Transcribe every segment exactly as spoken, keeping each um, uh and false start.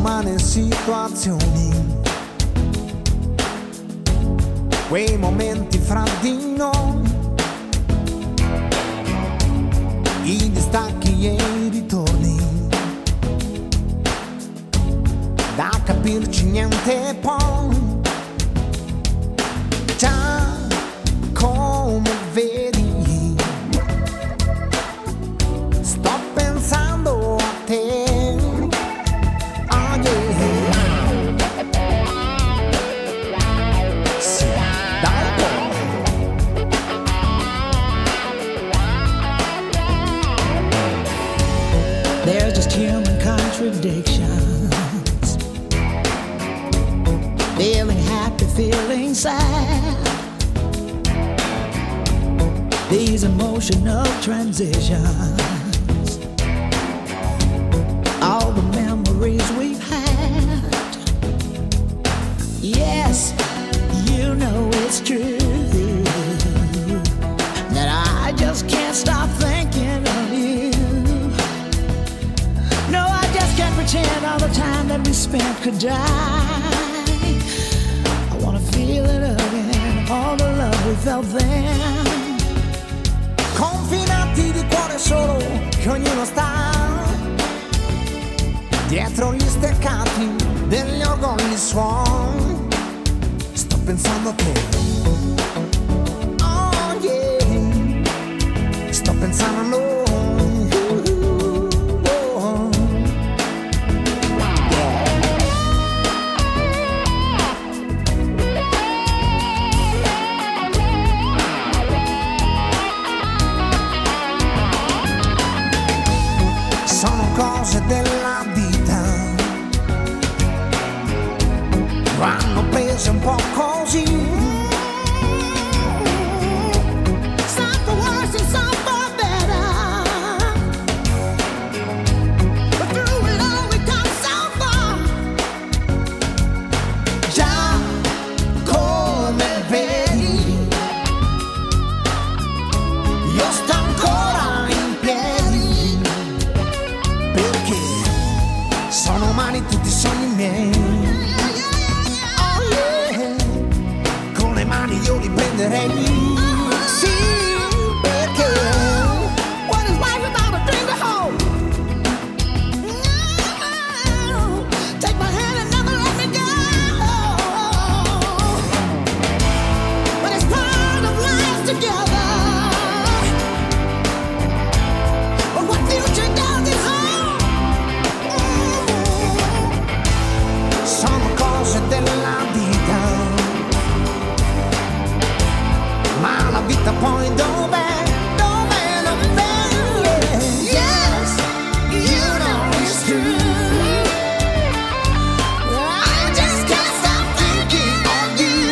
umane situazioni, quei momenti fra di noi, i distacchi e i ritorni, da capirci niente poi. Già come vedi, sto pensando a te. Oh yeah. Sì, dai poi. There's just human contradictions, feeling happy, feeling sad. These emotional transitions, all the memories we've had. Yes, you know it's true that I just can't stop thinking of you. No, I just can't pretend all the time that we spent could die. I wanna feel it again, all the love we felt then. Confinati di cuore solo, che ognuno sta dietro gli steccati degli orgogli suoi. Sto pensando a te. Oh yeah. Sto pensando a noi. Sono cose della vita, vanno prese un po' così. Some for worse and some for better, but through it all we come so far. Già come vedi, io sto ancora in piedi, perché sono umani tutti i sogni miei. Oh yeah, con le mani io li prenderei. Sì, perché what is life without a dream to hold? No, take my hand and never let me go. But it's part of life together. But what future does it hold? Sono cose della vita, ma la vita poi dov'è? Dov'è? Dov'è? Yeah. Yes, you know it's true. I just can't stop thinking of you.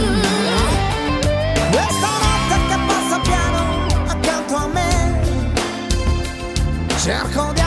Questa notte che passa piano accanto a me, cerco di